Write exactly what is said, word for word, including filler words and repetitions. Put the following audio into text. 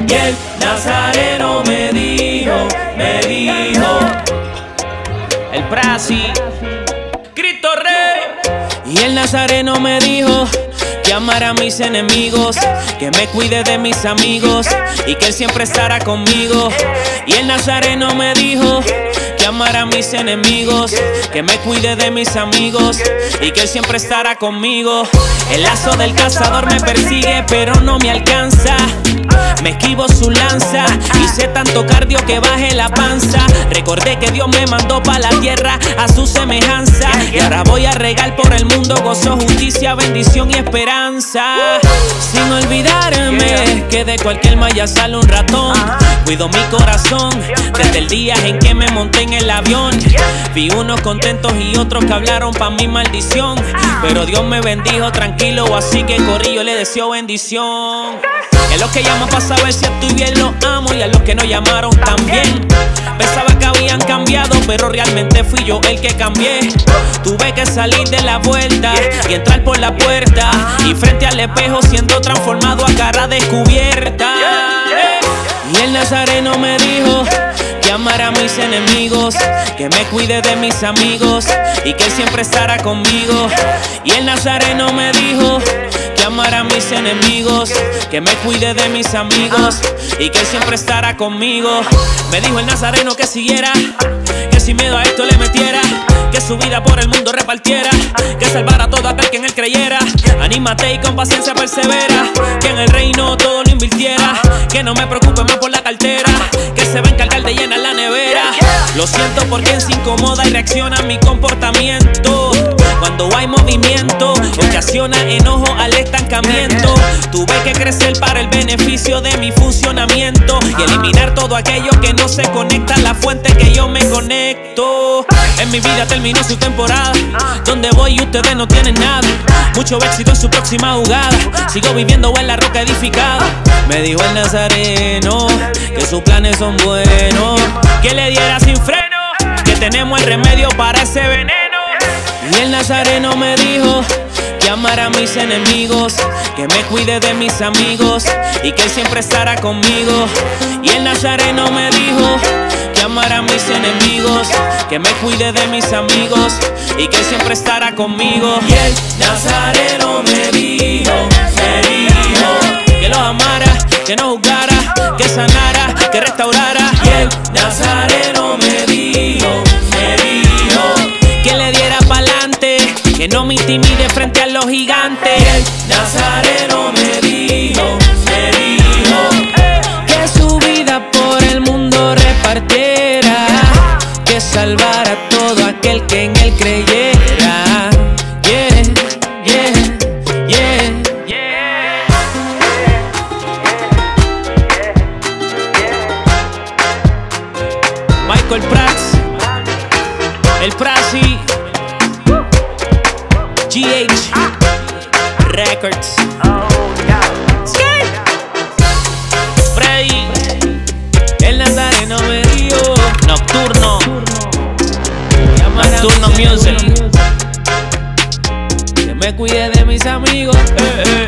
Y el Nazareno me dijo, me dijo, el Prasi, Cristo Rey. y el Nazareno me dijo que amara a mis enemigos, que me cuide de mis amigos y que él siempre estará conmigo. Y el Nazareno me dijo que amara a mis enemigos, que me cuide de mis amigos y que él siempre estará conmigo. El lazo del cazador me persigue pero no me alcanza. Me esquivo su lanza, hice tanto cardio que bajé la panza. Recordé que Dios me mandó pa' la tierra a su semejanza. Y ahora voy a regar por el mundo gozo, justicia, bendición y esperanza. Sin olvidarme que de cualquier malla sale un ratón. Cuido mi corazón desde el día en que me monté en el avión. Vi unos contentos y otros que hablaron pa' mi maldición, pero Dios me bendijo tranquilo, así que corrí, yo le deseo bendición. Es lo que llaman para saber si estoy bien, los amo, y a los que no llamaron también. Pensaba que habían cambiado, pero realmente fui yo el que cambié. Tuve que salir de la vuelta y entrar por la puerta, y frente al espejo siendo transformado a cara descubierta. Y el Nazareno me dijo que amara a mis enemigos, que me cuide de mis amigos y que él siempre estará conmigo. Y el Nazareno me dijo que amara a mis enemigos, que me cuide de mis amigos y que él siempre estará conmigo. Me dijo el Nazareno que siguiera, que sin miedo a esto le metiera, que su vida por el mundo repartiera, que salvara a todo aquel que en él creyera. Anímate y con paciencia persevera, que en el reino todo lo invirtiera, que no me preocupe más por la cartera, que se va a encargar de llenar la nevera. Lo siento por quien se incomoda y reacciona a mi comportamiento. Cuando hay movimiento, ocasiona enojo al estancamiento. Tuve que crecer para el beneficio de mi funcionamiento y eliminar todo aquello que no se conecta a la fuente que yo me conecto. En mi vida terminó su temporada, donde voy y ustedes no tienen nada. Mucho éxito en su próxima jugada, sigo viviendo en la roca edificada. Me dijo el Nazareno que sus planes son buenos, que le diera sin freno, que tenemos el remedio para ese veneno. Y el Nazareno me dijo que amara a mis enemigos, que me cuide de mis amigos y que él siempre estará conmigo. Y el Nazareno me dijo que amara a mis enemigos, que me cuide de mis amigos y que él siempre estará conmigo. Y el Nazareno me dijo, me dijo, que los amara, que no juzgara, que sanara, que restaurara. y el Nazareno me dijo, me dijo, que le diera pa'lante, que no me intimide frente a los gigantes. y el Nazareno me dijo, me dijo, Que su vida por el mundo repartiera, que salvara a todo aquel que en él creyera. Yeah, yeah, yeah, yeah. Michael Prats, el Prasi, G H Records, Freddy, el Nazareno me dio Nocturno, Nocturno Music, que me cuide de mis amigos. Eh, eh.